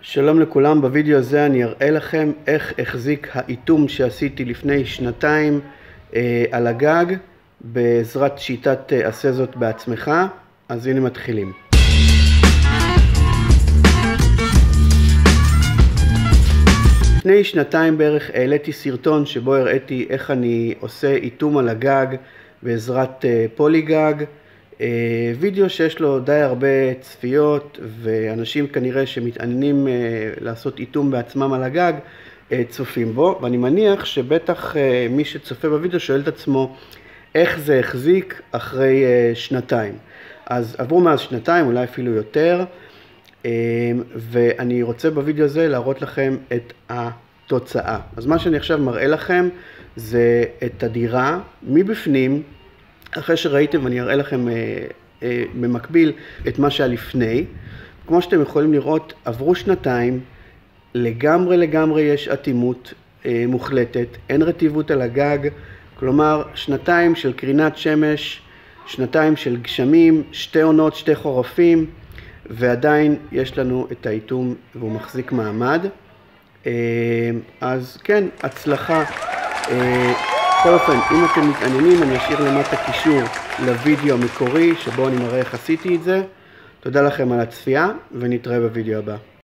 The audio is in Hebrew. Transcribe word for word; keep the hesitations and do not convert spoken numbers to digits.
שלום לכולם, בווידאו הזה אני אראה לכם איך החזיק האיתום שעשיתי לפני שנתיים אה, על הגג בעזרת שיטת אה, עשה זאת בעצמך. אז הנה מתחילים. לפני שנתיים בערך העליתי סרטון שבו הראיתי איך אני עושה איתום על הגג בעזרת אה, פוליגג. וידאו שיש לו די הרבה צפיות, ואנשים כנראה שמתעניינים לעשות איתום בעצמם על הגג צופים בו, ואני מניח שבטח מי שצופה בווידאו שואל את עצמו איך זה החזיק אחרי שנתיים. אז עברו מאז שנתיים, אולי אפילו יותר, ואני רוצה בווידאו הזה להראות לכם את התוצאה. אז מה שאני עכשיו מראה לכם זה את הדירה מבפנים, אחרי שראיתם, אני אראה לכם אה, אה, במקביל את מה שהיה לפני. כמו שאתם יכולים לראות, עברו שנתיים, לגמרי לגמרי יש אטימות אה, מוחלטת, אין רטיבות על הגג, כלומר שנתיים של קרינת שמש, שנתיים של גשמים, שתי עונות, שתי חורפים, ועדיין יש לנו את האיתום והוא מחזיק מעמד. אה, אז כן, הצלחה. אה, בכל אופן, אם אתם מתעניינים, אני אשאיר למטה קישור לוידאו המקורי שבו אני מראה איך עשיתי את זה. תודה לכם על הצפייה ונתראה בוידאו הבא.